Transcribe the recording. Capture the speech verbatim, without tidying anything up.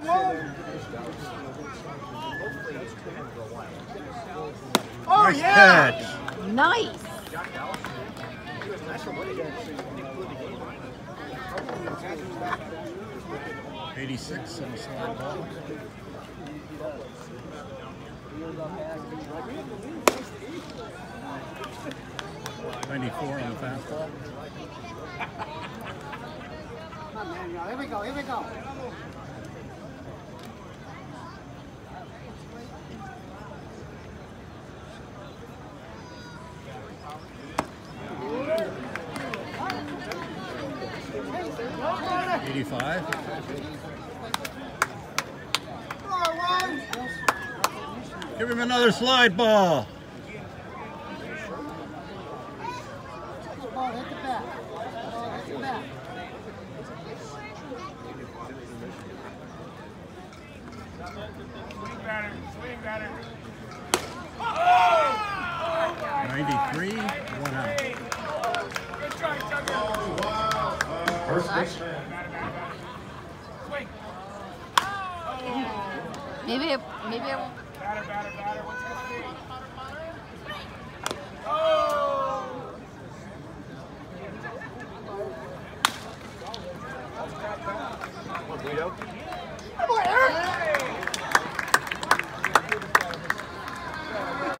Oh, nice yeah! catch. Nice. eighty-six on the slide ball. ninety-four on the fastball. Here we go, here we go. eighty-five. Give him another slide ball. Ball hit the bat. Ball hit the bat. Swing batter, swing batter. ninety-three, one out. Good try, Tucker. First baseman. Swing. Maybe it, maybe it won't. Batter, batter, batter. What's it gonna be? Oh! Guido.